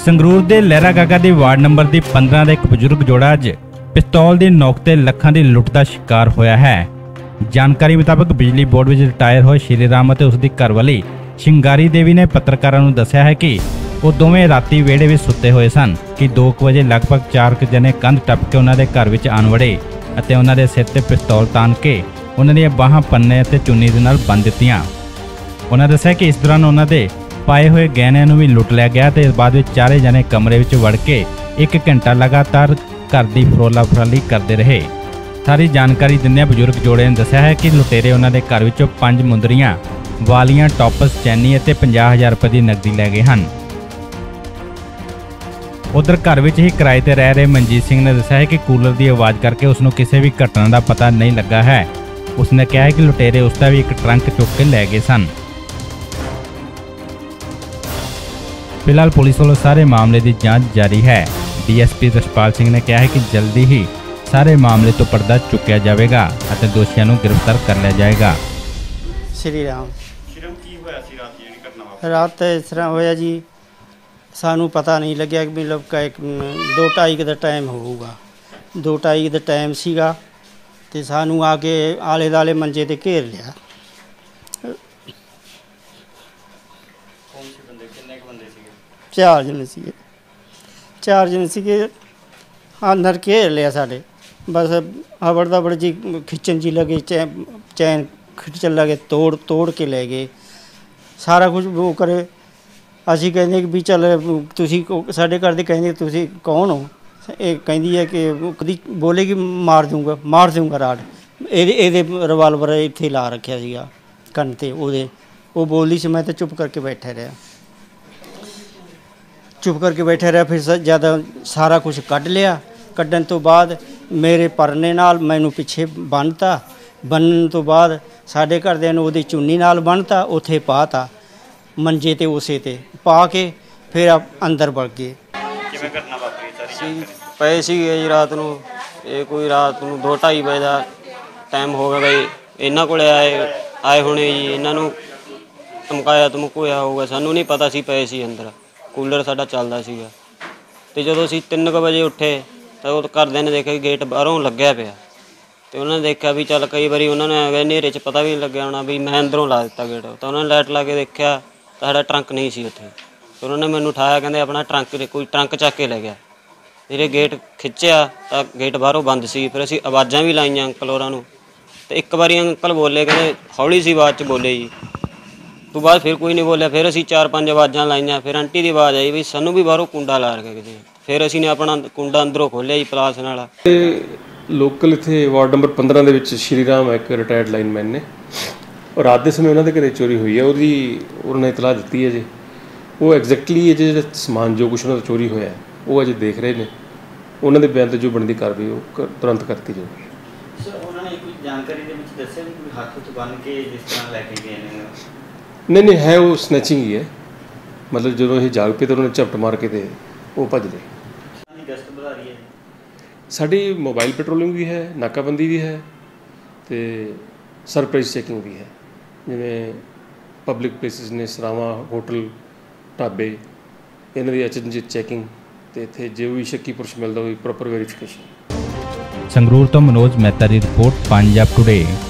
संगरूर के लहरा गागा की वार्ड नंबर की 15 का एक बजुर्ग जोड़ा अज पिस्तौल की नोक ते लखां की लुट का शिकार होया है। जानकारी मुताबिक बिजली बोर्ड में रिटायर होए श्री राम और उसकी घरवाली शिंगारी देवी ने पत्रकारों को दस्सिया है कि वो दोवें राती वेड़े में सुते हुए सन कि 2 बजे लगभग 4 जने कंध टप के उन्होंने घर में आन वड़े और उन्होंने सिर ते पिस्तौल तान के उन्होंने बाहां पन्ने और चुन्नी दे नाल बन दित्तियां। उन्होंने दस्सिया कि इस दौरान उन्होंने पाए हुए गहणियां भी लुट लिया गया तो बाद में 4 जने कमरे में वड़ के 1 घंटा लगातार घर की फरोला फराली करते रहे। सारी जानकारी दिंदियां बजुर्ग जोड़े ने दस्सिया है कि लुटेरे उन्होंने घर विचों 5 मुंदरियां वालियां टॉपस चैनी और 50,000 रुपए की नकदी लै गए हैं। उधर घर में ही किराए पर रह रहे मनजीत सिंह ने दस्सिया है कि कूलर की आवाज़ करके उसनों किसी भी घटना का पता नहीं लगा है। उसने कहा है कि लुटेरे उसका भी एक ट्रंक चुक के लै गए सन। फिलहाल पुलिस वालों सारे मामले की जांच जारी है। डीएसपी रशपाल सिंह ने कहा है कि जल्दी ही सारे मामले तो पर्दा चुकया जाएगा और दोषियों को गिरफ्तार कर लिया जाएगा। श्री राम रात इस तरह होया जी, सानू पता नहीं लग्या कि मतलब 2-2:30 का टाइम होगा। 2:30 का टाइम सीगा ते सानू आके आले दाले मंजे ते घेर लिया। चार जने सीगे अंदर घेर लिया साढ़े, बस हबड़ दबड़ जी खिंचन जी लगे, चैन खिंचन लगे, तोड़ के ले गए सारा कुछ वो करे। असी कहते कि भी चल तुसी साढ़े घर दे कहते तुसी कौन हो, ये कहती है कि कदी बोले कि मार दूंगा राड। ये रिवाल्वर इत्थे ला रखा सीगा कन ते ओदे, वो बोली सी, मैं तो चुप करके बैठा रहा। फिर ज़्यादा सारा कुछ कढ़ लिया। कढ़न तो बाद मेरे परने नाल मैनू पिछे बन्नता, बनन तो बाद साढ़े घरदियां नूं उहदी चुन्नी नाल बन्नता, उत्थे पाता मंजे ते उसे ते पा के फिर अंदर वड़ गए। पे सी रात नूं, ये कोई रात नूं 2-2:30 बजे का टाइम हो गया बई इन्हां कोले आए होने जी। इन्हां नूं धमकाया धमकाया होगा, सानू नहीं पता सी। पे सी अंदर कूलर साडा चलदा सीगा ते जदों असीं 3 बजे उठे तो घरदियां ने देखा कि गेट बाहरों लग्या पिया ते उन्होंने देखा भी चल कई बारी उन्होंने हनेरे च पता भी नहीं लग्या होना भी मैं अंदरों ला दिता गेट। तो उन्होंने लाइट ला के देखा तो साडा ट्रंक नहीं सी उत्थे। तो उन्होंने मैनूं उठाया, कहंदे अपना ट्रंक कोई ट्रंक चक के लै गया। फिर गेट खिंचिया तो गेट बाहरों बंद सी। फिर असीं आवाज़ां भी लाइयां अंकल होरां नूं ते एक बारी अंकल बोले, कहंदे हौली सी आवाज़ च बोले जी। तो बाद फिर कोई नहीं बोलिया। फिर असीं 4-5 आवाज़ां लाइयां। फिर आंटी की आवाज़ आई भी सानू भी बाहरों कुंडा ला रखा किसी। फिर असीं ने अपना कुंडा अंदरों खोलिया जी पलास नाल। लोकल इत्थे वार्ड नंबर 15 ਦੇ ਵਿੱਚ श्री राम एक रिटायर्ड लाइनमैन ने और रात के समय उन्होंने घरे चोरी हुई है। उन्होंने इतलाह दी है जी, वो एग्जैक्टली जो समान जो कुछ उन्होंने चोरी होया वो अजे देख रहे हैं। उन्होंने बयान तो जो बनती कार्रवाई वो तुरंत करती जाएगी। नहीं है वो स्नैचिंग ही है, मतलब जो ये जाग पे तो उन्होंने झपट मार के वो भज गए। साड़ी मोबाइल पेट्रोलिंग भी है, नाकाबंदी भी है तो सरप्राइज चैकिंग भी है। जिमें पब्लिक प्लेसिस ने सरावां होटल ढाबे इन्हां दी अचनचेत चैकिंग ते इत्थे जो भी शक्की पुरुष मिलता वो प्रॉपर वेरीफिकेशन। संगरूर तो मनोज मेहता की रिपोर्ट, पंजाब टुडे।